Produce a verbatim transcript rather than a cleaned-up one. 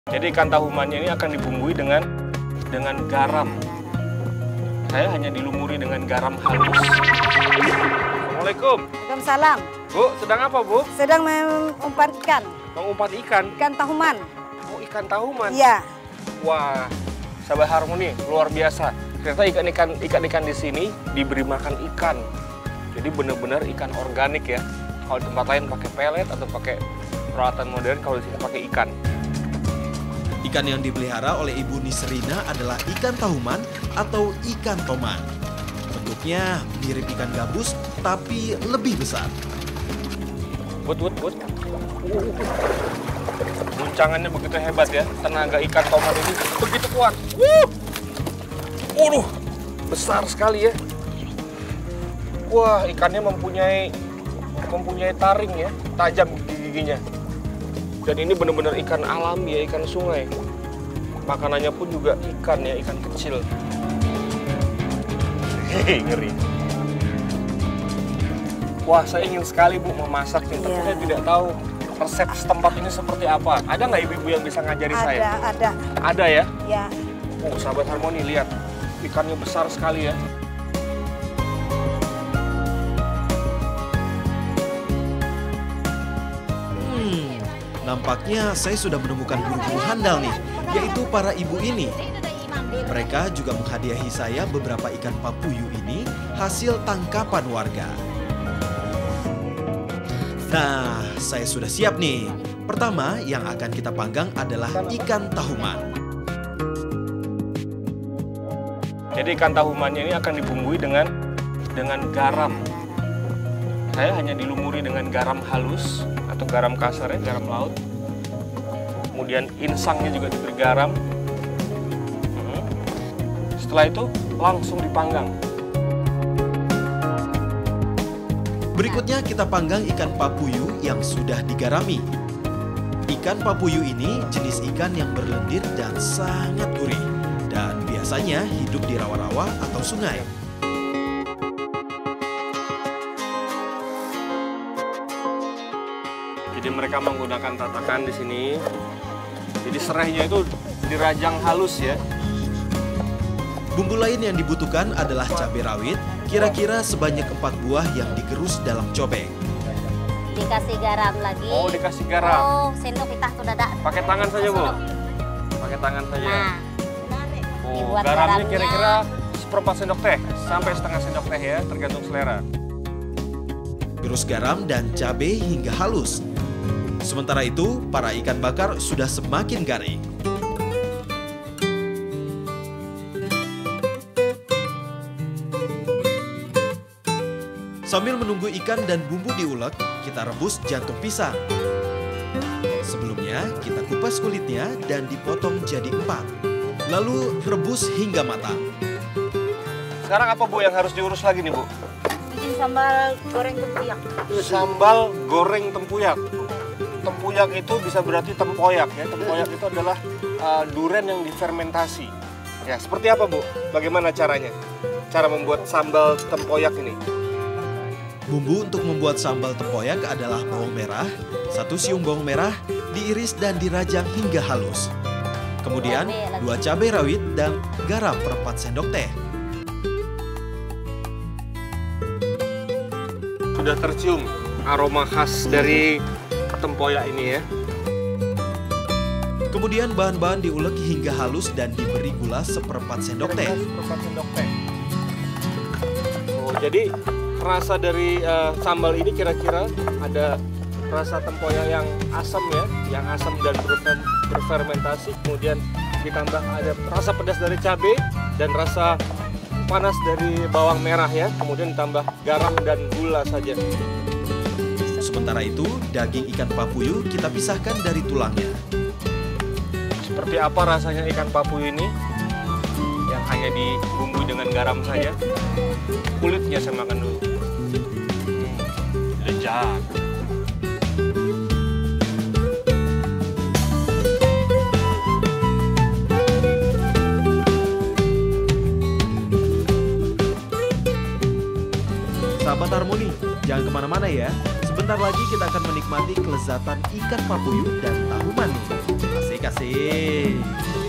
Jadi ikan tahumannya ini akan dibumbui dengan dengan garam. Saya hanya dilumuri dengan garam halus. Assalamualaikum. Waalaikumsalam. Bu, sedang apa, Bu? Sedang mengumpat ikan. Mengumpat ikan? Ikan tahuman. Oh, ikan tahuman? Iya. Wah, sahabat Harmoni, luar biasa. Ternyata ikan-ikan ikan-ikan di sini diberi makan ikan. Jadi benar-benar ikan organik ya. Kalau di tempat lain pakai pelet atau pakai peralatan modern, kalau di sini pakai ikan. Ikan yang dipelihara oleh Ibu Nisrina adalah ikan tahuman atau ikan toman. Bentuknya mirip ikan gabus, tapi lebih besar. But, but, but. Uh, guncangannya begitu hebat ya. Tenaga ikan toman ini begitu kuat. Wuh. Uh, besar sekali ya. Wah, ikannya mempunyai mempunyai taring ya, tajam giginya. Dan ini benar-benar ikan alami ya, ikan sungai. Makanannya pun juga ikan ya, ikan kecil. Hehe, ngeri. Wah, saya ingin sekali Bu memasak, tapi Iya. saya tidak tahu resep setempat ini seperti apa. Ada nggak ibu-ibu yang bisa ngajari Ada, saya? ada. Ada ya? Ya. Oh, sahabat Harmoni, lihat. Ikannya besar sekali ya. Hmm, nampaknya saya sudah menemukan guru-guru handal nih, yaitu para ibu ini. Mereka juga menghadiahi saya beberapa ikan papuyu ini hasil tangkapan warga. Nah, saya sudah siap nih. Pertama yang akan kita panggang adalah ikan tahuman. Jadi ikan tahumannya ini akan dibumbui dengan dengan garam. Saya hanya dilumuri dengan garam halus atau garam kasar ya, garam laut. Kemudian insangnya juga diberi garam. Hmm. Setelah itu langsung dipanggang. Berikutnya kita panggang ikan papuyu yang sudah digarami. Ikan papuyu ini jenis ikan yang berlendir dan sangat gurih. Dan biasanya hidup di rawa-rawa atau sungai. Jadi mereka menggunakan tatakan di sini. Jadi serainya itu dirajang halus ya. Bumbu lain yang dibutuhkan adalah cabai rawit, kira-kira sebanyak empat buah yang digerus dalam cobek. Dikasih garam lagi. Oh, dikasih garam. Oh, sendok kita sudah ada. Pakai tangan saja, Bu. Pakai tangan saja. Nah, Oh, dibuat garamnya garamnya. kira-kira seperempat sendok teh sampai setengah sendok teh ya, tergantung selera. Gerus garam dan cabai hingga halus. Sementara itu, para ikan bakar sudah semakin garing. Sambil menunggu ikan dan bumbu diulek, kita rebus jantung pisang. Sebelumnya, kita kupas kulitnya dan dipotong jadi empat. Lalu rebus hingga matang. Sekarang apa Bu yang harus diurus lagi nih Bu? Bikin sambal goreng tempoyak. Sambal goreng tempuyak. Tempuyak itu bisa berarti tempoyak ya. Tempoyak itu adalah uh, duren yang difermentasi. Ya, seperti apa Bu? Bagaimana caranya? Cara membuat sambal tempoyak ini? Bumbu untuk membuat sambal tempoyak adalah bawang merah, satu siung bawang merah, diiris dan dirajang hingga halus. Kemudian, dua cabai rawit dan garam seperempat sendok teh. Sudah tercium aroma khas dari tempoyak ini ya. Kemudian bahan-bahan diulek hingga halus dan diberi gula seperempat sendok teh. Seperempat sendok teh. Oh, jadi rasa dari uh, sambal ini kira-kira ada rasa tempoyak yang asam ya, yang asam dan berfer- berfermentasi, kemudian ditambah ada rasa pedas dari cabai dan rasa panas dari bawang merah ya, kemudian ditambah garam dan gula saja. Sementara itu, daging ikan papuyu kita pisahkan dari tulangnya. Seperti apa rasanya ikan papuyu ini yang hanya dibumbui dengan garam saja? Kulitnya saya makan dulu. Hmm, lezat. Sahabat Harmoni, jangan kemana-mana ya. Sebentar lagi kita akan menikmati kelezatan ikan papuyu dan tahu manis. Asik kasih.